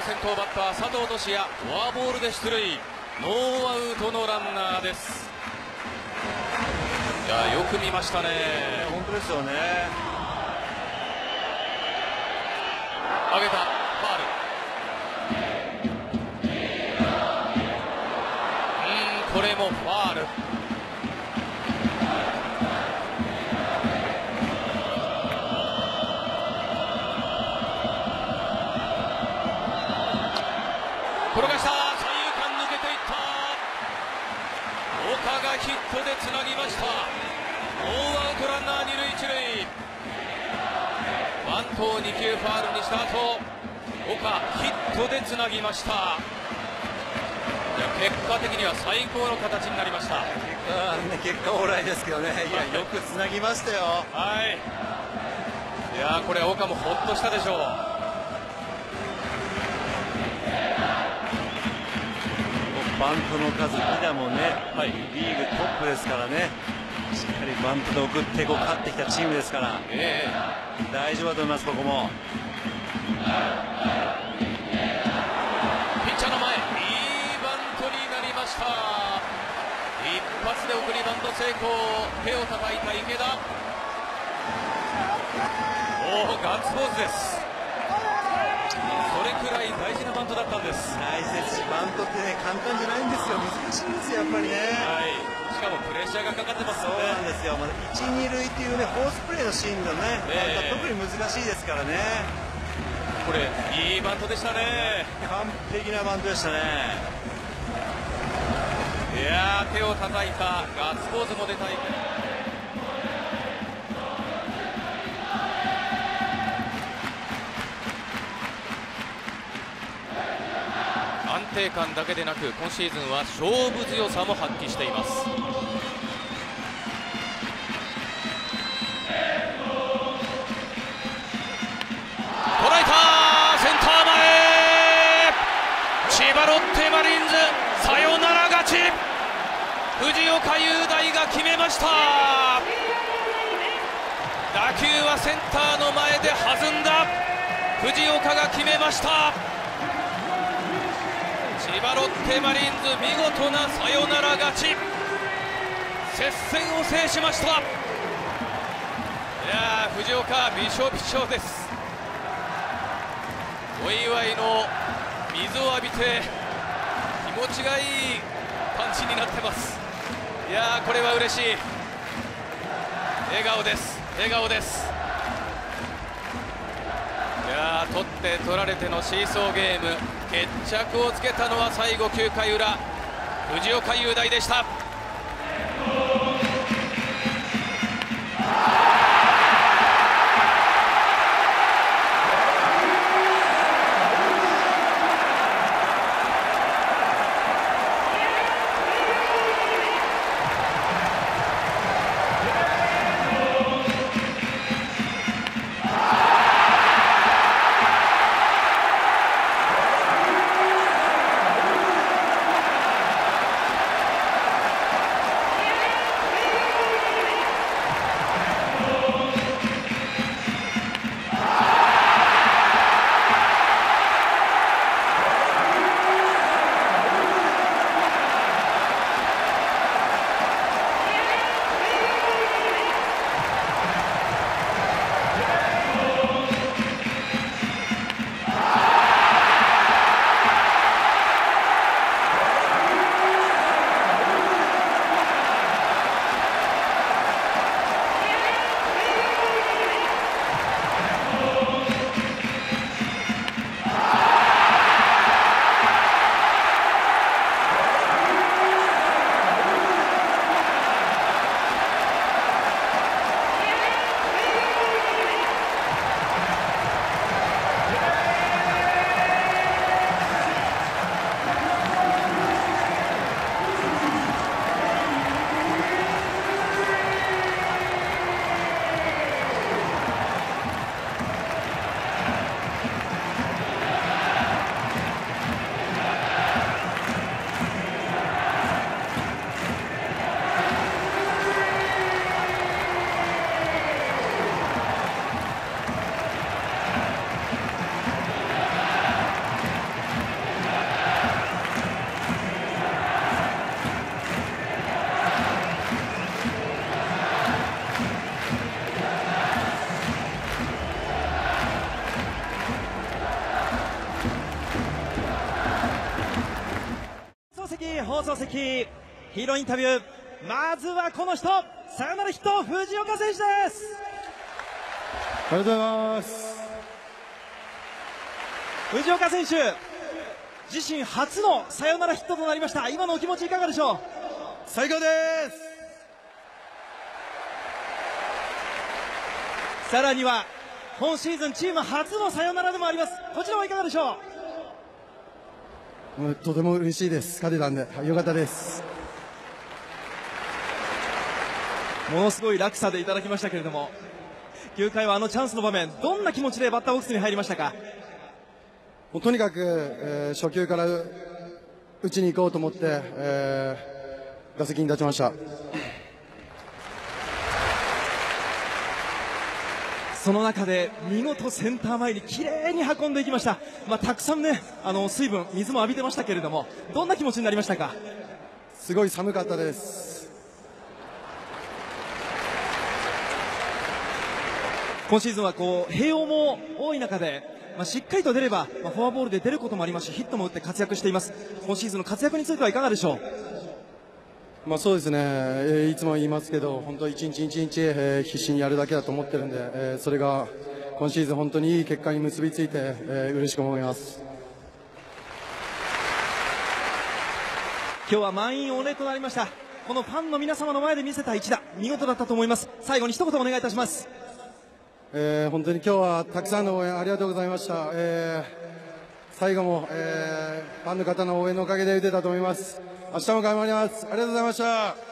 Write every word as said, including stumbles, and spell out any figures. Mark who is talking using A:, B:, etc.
A: 先頭バッター佐藤都志也、フォアボールで出塁、ノーアウトのランナーです。いやよく見ましたね。
B: 本当ですよね。
A: 上げたファール。うんこれもファール。転がした、三遊間抜けていった。岡がヒットでつなぎました。ノーアウトランナー二塁一塁。ワン投に球ファールにした後、岡ヒットでつなぎました。いや結果的には最高の形になりました。
B: 結果、ね、結果オーライですけどね。いやよくつなぎましたよ。
A: はい。いやこれ岡もほっとしたでしょう。
B: バントの数、犠打もね、はい、リーグトップですからね、しっかりバントで送ってこう勝ってきたチームですから、えー、大丈夫だと思います、ここも。
A: ピッチャーの前、いいバントになりました。一発で送りバント成功、手を叩いた池田。おお、ガッツポーズです。それくらい大事なバントだったんです。
B: 大事ですし、バントってね、簡単じゃないんですよ。難しいんですよ、やっぱりね。
A: はい。しかもプレッシャーがかかってますよね。
B: そうなんですよ。まだいち、に塁っていうね、フォースプレーのシーンのね、えー、特に難しいですからね。
A: これ、いいバントでしたね。
B: 完璧なバントでしたね。
A: いやー、手を叩いた、ガッツポーズも出たい。安定感だけでなく今シーズンは勝負強さも発揮しています。捉えた、センター前、千葉ロッテマリーンズサヨナラ勝ち。藤岡雄大が決めました。打球はセンターの前で弾んだ。藤岡が決めました。千葉ロッテマリーンズ見事なサヨナラ勝ち。接戦を制しました。いやー、藤岡びしょびしょです。お祝いの水を浴びて気持ちがいいパンチになってます。いやー、これは嬉しい。笑顔です、笑顔です。いやー、取って取られてのシーソーゲーム、決着をつけたのは最後きゅうかい裏、藤岡雄大でした。
C: 席、ヒーローインタビュー、まずはこの人、サヨナラヒット、藤岡選手です。
D: ありがとうございます。
C: 藤岡選手、自身初のサヨナラヒットとなりました。今のお気持ちいかがでしょう。
D: 最高です。
C: さらには今シーズンチーム初のサヨナラでもあります。こちらはいかがでしょ
D: う。もうとても嬉しいです。勝てたんでよかったです。
C: ものすごい落差でいただきましたけれども、きゅうかいはあのチャンスの場面、どんな気持ちでバッターボックスに入りましたか。
D: もうとにかく、えー、初球から打ちに行こうと思って、えー、打席に立ちました。
C: その中で見事センター前にきれいに運んでいきました。まあ、たくさんね、あの水分、水も浴びてましたけれども、どんな気持ちになりましたか。
D: すごい寒かったです。
C: 今シーズンはこう併用も多い中で、まあ、しっかりと出れば、まあ、フォアボールで出ることもありますし、ヒットも打って活躍しています。今シーズンの活躍についてはいかがでしょう。
D: まあそうですね、えー、いつも言いますけど、本当一日一日、えー、必死にやるだけだと思ってるんで、えー、それが今シーズン本当にいい結果に結びついて、えー、嬉しく思います。
C: 今日は満員御礼となりました。このファンの皆様の前で見せた一打、見事だったと思います。最後に一言お願いいたします。
D: えー、本当に今日はたくさんの応援ありがとうございました。えー、最後も、えー、ファンの方の応援のおかげで打てたと思います。明日も頑張ります。ありがとうございました。